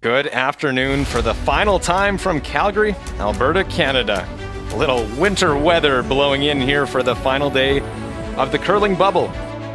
Good afternoon for the final time from Calgary, Alberta, Canada. A little winter weather blowing in here for the final day of the curling bubble.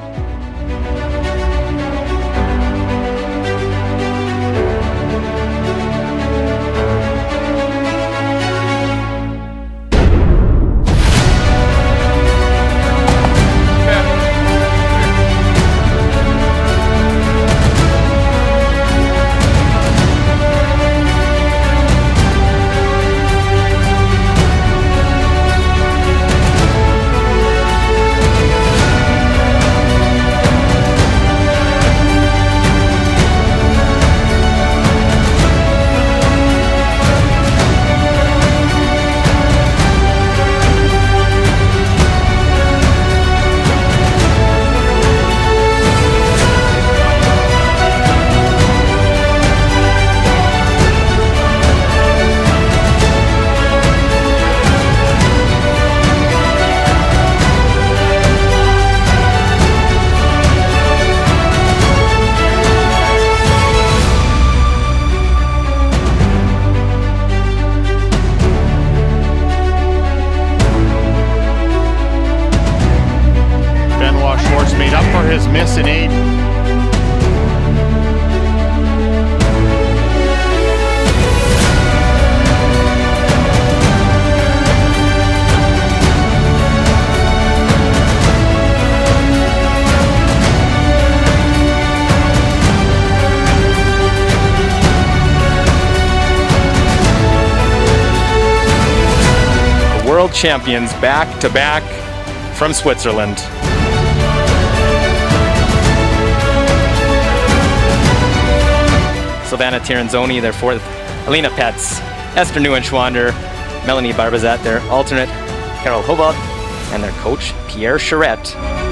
Made up for his miss in 8. The world champions back to back from Switzerland. Savannah Tiranzoni, their fourth, Alina Petz, Esther Neuenschwander, Melanie Barbazat, their alternate, Carol Hobart, and their coach, Pierre Charette.